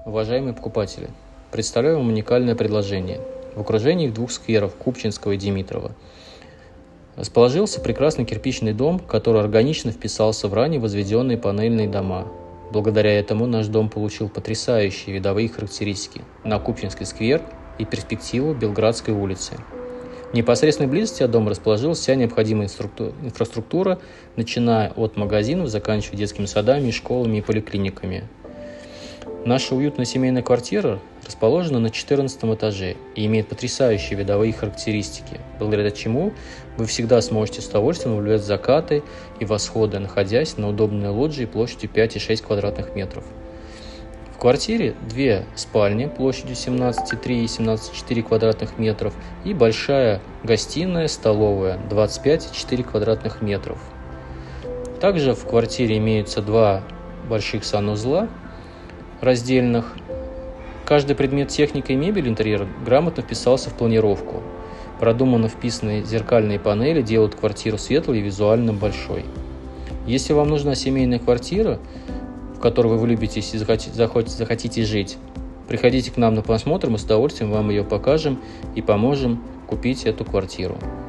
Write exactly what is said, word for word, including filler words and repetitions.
Уважаемые покупатели, представляю вам уникальное предложение. В окружении двух скверов Купчинского и Димитрова расположился прекрасный кирпичный дом, который органично вписался в ранее возведенные панельные дома. Благодаря этому наш дом получил потрясающие видовые характеристики на Купчинский сквер и перспективу Белградской улицы. В непосредственной близости от дома расположилась вся необходимая инфраструктура, начиная от магазинов, заканчивая детскими садами, школами и поликлиниками. Наша уютная семейная квартира расположена на четырнадцатом этаже и имеет потрясающие видовые характеристики, благодаря чему вы всегда сможете с удовольствием наблюдать закаты и восходы, находясь на удобной лоджии площадью пять и шесть квадратных метров. В квартире две спальни площадью семнадцать и три и семнадцать и четыре квадратных метров и большая гостиная, столовая двадцать пять и четыре квадратных метров. Также в квартире имеются два больших санузла раздельных. Каждый предмет техники и мебели интерьера грамотно вписался в планировку. Продуманно вписанные зеркальные панели делают квартиру светлой и визуально большой. Если вам нужна семейная квартира, в которой вы влюбитесь и захотите жить, приходите к нам на просмотр, мы с удовольствием вам ее покажем и поможем купить эту квартиру.